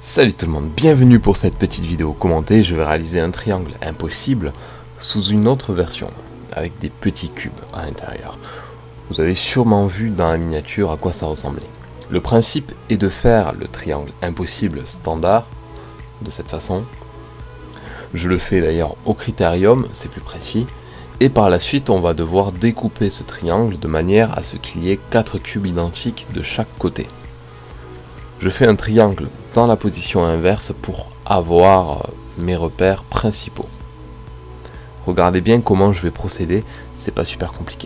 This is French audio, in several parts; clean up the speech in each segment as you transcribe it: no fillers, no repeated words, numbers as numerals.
Salut tout le monde, bienvenue pour cette petite vidéo commentée. Je vais réaliser un triangle impossible sous une autre version, avec des petits cubes à l'intérieur. Vous avez sûrement vu dans la miniature à quoi ça ressemblait. Le principe est de faire le triangle impossible standard, de cette façon. Je le fais d'ailleurs au critérium, c'est plus précis. Et par la suite, on va devoir découper ce triangle de manière à ce qu'il y ait 4 cubes identiques de chaque côté. Je fais un triangle dans la position inverse pour avoir mes repères principaux. Regardez bien comment je vais procéder, c'est pas super compliqué.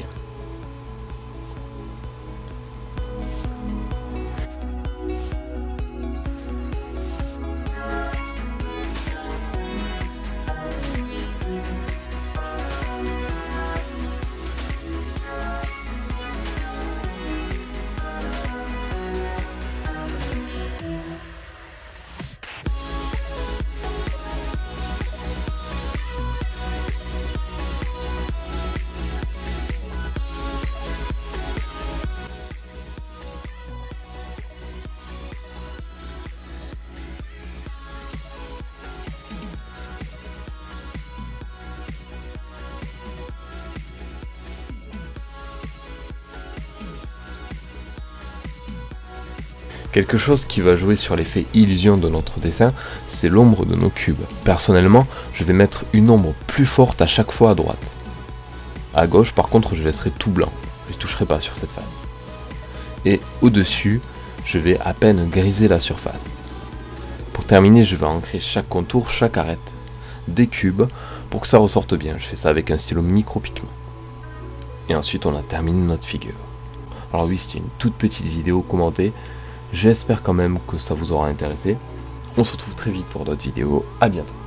Quelque chose qui va jouer sur l'effet illusion de notre dessin, c'est l'ombre de nos cubes. Personnellement, je vais mettre une ombre plus forte à chaque fois à droite. À gauche, par contre, je laisserai tout blanc. Je ne toucherai pas sur cette face. Et au-dessus, je vais à peine griser la surface. Pour terminer, je vais ancrer chaque contour, chaque arête des cubes pour que ça ressorte bien. Je fais ça avec un stylo micro-pigment. Et ensuite, on a terminé notre figure. Alors oui, c'était une toute petite vidéo commentée. J'espère quand même que ça vous aura intéressé. On se retrouve très vite pour d'autres vidéos. À bientôt.